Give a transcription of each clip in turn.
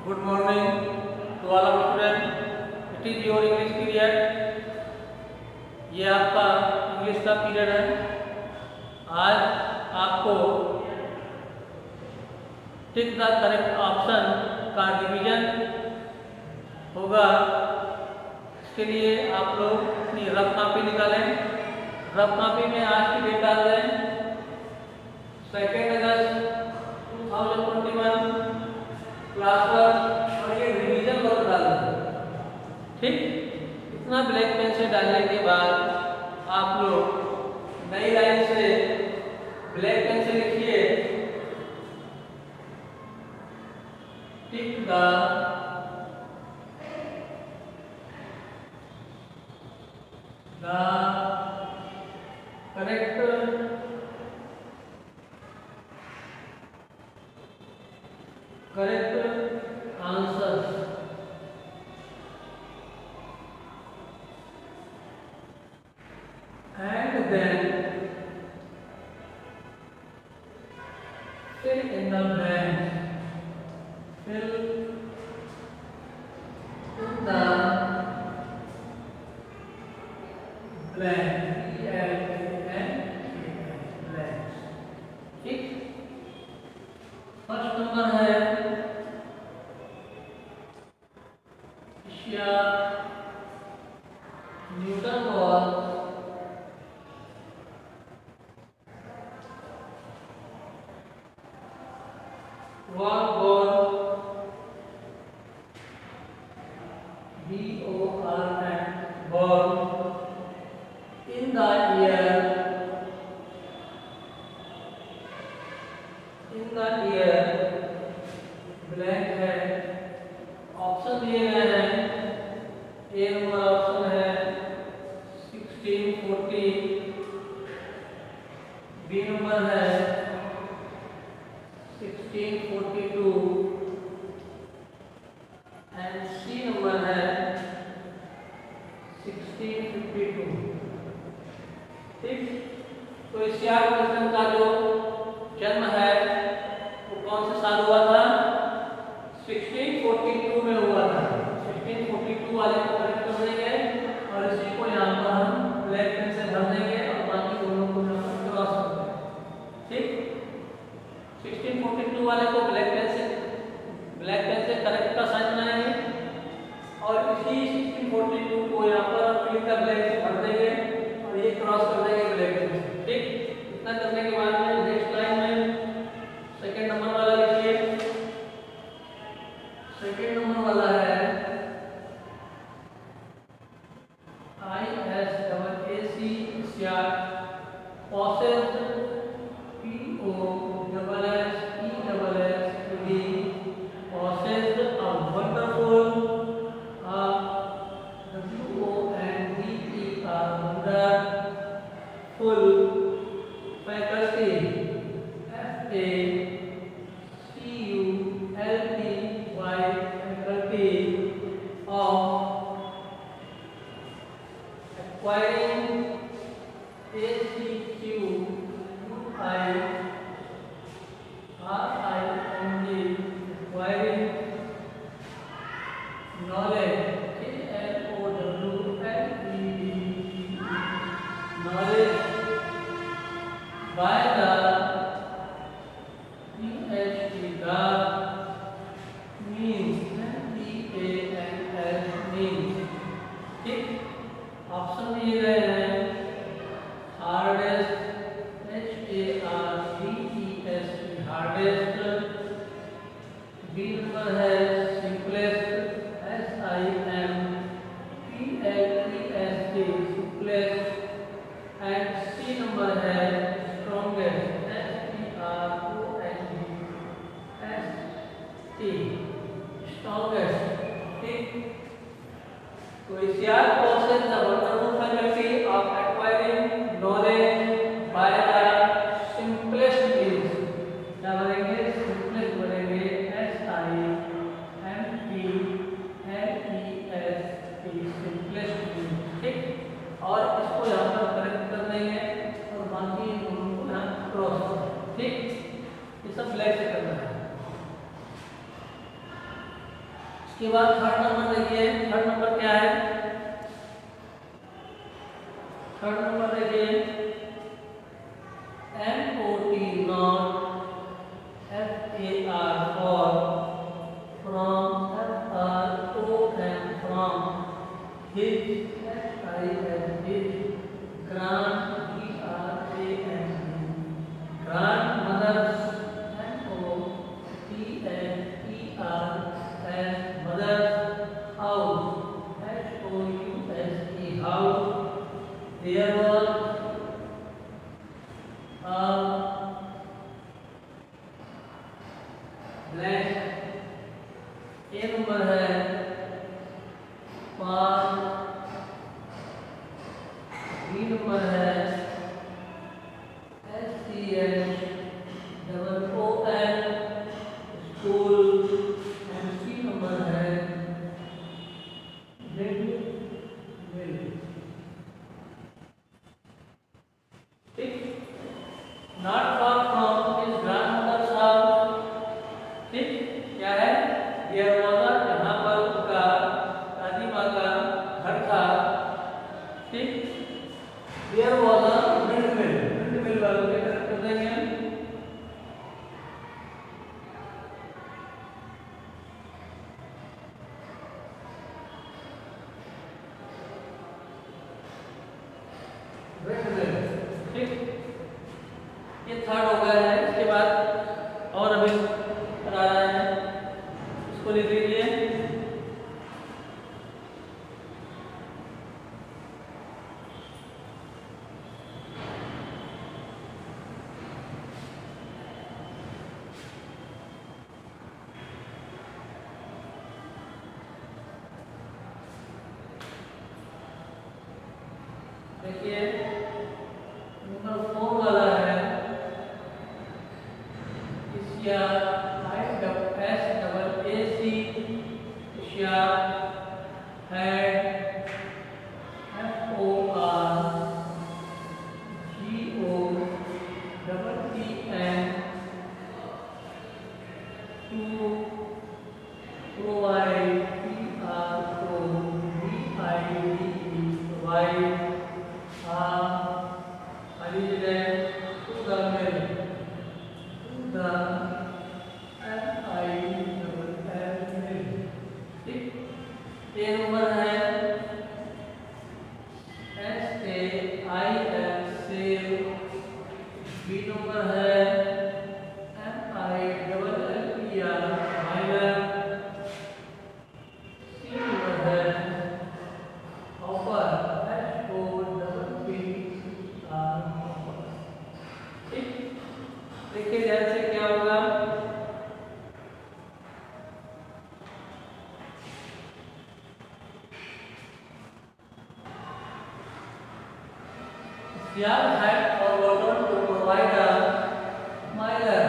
Good morning to all of students. It is your English period. ये आपका English का period है। आज आपको टिक द करेक्ट ऑप्शन का रिवीजन होगा। इसके लिए आप लोग अपनी रफ कॉपी निकालें। रफ कॉपी में आज की डेट डाल दें 2 अगस्त 2021 क्लास वर्क और ये रिवीजन वर्क डाल दें। ठीक, इतना ब्लैक पेन से डालने के बाद आप लोग नई लाइन से ब्लैक पेन से लिखिए tick the correct answers and then fill in the blanks. Fill in the blank. ठीक, फर्स्ट नंबर है Newton was born in the year blank है। ऑप्शन दिए गए हैं। ए नंबर ऑप्शन है 1640, बी नंबर है 1642 एंड सी नंबर है 1652। ठीक, तो इस चार क्वेश्चन का जो जन्म है वो कौन से साल हुआ था? 1642 में हुआ था। 1642 वाले को करेक्ट कर देंगे और इसी को यहाँ पर हम ब्लैक पेन से भर देंगे और बाकी दोनों को यहाँ पर क्रॉस कर देंगे। ठीक, 1642 वाले को ब्लैक पेन से करेक्ट का साइन बनाएंगे और इसी 1642 को यहाँ पर फिल द ब्लैक से भर देंगे और ये क्रॉस कर देंगे ब्लैक पेन से। ठीक, इतना करने के बाद में नेक्स्ट लाइन में सेकंड नंबर वाला लिखिए। सेकंड नंबर वाला है possessed possessed a wonderful wonderful faculty faculty of acquiring acquiring knowledge knowledge by the means means। ठीक, ऑप्शन दिए गए हैं hardest hardest, बी नंबर है simplest simplest and C number है strongest strongest। ठीक, तो इस याद process the wonderful faculty of acquiring knowledge by the simplest means. क्या बनेंगे? सिंपलेस्ट बनेंगे सिंपलेस्ट मींस। ठीक, और इसको यहाँ पर करेक्ट कर देंगे और बाकी दोनों को यहाँ क्रॉस। ठीक, ये सब ब्लैक से करना है। उसके बाद थर्ड नंबर देखिए, थर्ड नंबर क्या है? थर्ड नंबर देखिए NOT not, FAR far, from, FROM from, his, HIS grand, grand mothers, MOTHERS mothers, house, HOUSE house, there was a blank, A number है पार्क, B नंबर है SCHOOL school, and C number है mill, ठीक। Not far from his grandmother's house, ठीक, क्या है? There was अ, यहाँ पर उसका दादी माँ का घर था, ठीक। There was a windmill, windmill वालों के तरफ कर देंगे विंडमिल, ठीक। ये थर्ड हो गया है। इसके बाद और अभी बता रहा है, इसको लिख लीजिए। देखिए नंबर 4 वाला है, Asia, ISSAC, Asia, head, FORGOTTN, to, provide, PROVIDE, A number है SAIL सेव, B नंबर है MILLER माइलर, C नंबर है ऑफर, HOPPER, ठीक। देखिए ध्यान से क्या होगा, Young had forgotten to provide a miler,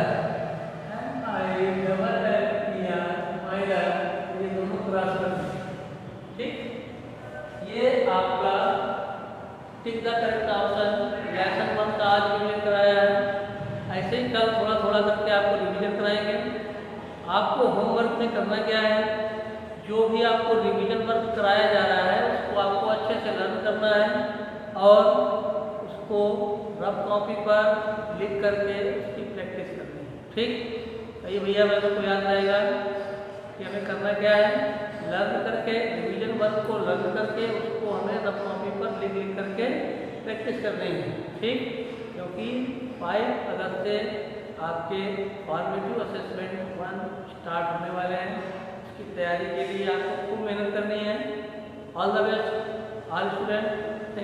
MILLER miler, ये दोनों क्रॉस कर दीजिए, ठीक। ये आपका tick the correct option lesson 1 का आज रिवीजन कराया है। ऐसे ही कल थोड़ा थोड़ा करके आपको रिवीजन कराएंगे। आपको होमवर्क में करना क्या है, जो भी आपको रिवीजन वर्क कराया जा रहा है उसको आपको अच्छे से लर्न करना है और को रफ कॉपी पर लिख करके उसकी प्रैक्टिस करनी है, ठीक। ये भैया मेरे को याद रहेगा कि हमें करना क्या है, लर्न करके रिवीजन वर्क को लर्न करके उसको हमें रफ कॉपी पर लिख करके प्रैक्टिस करनी है, ठीक। क्योंकि 5 अगस्त से आपके फॉर्मेटिव असेसमेंट 1 स्टार्ट होने वाले हैं। इसकी तैयारी के लिए आपको खूब मेहनत करनी है। All the best all student.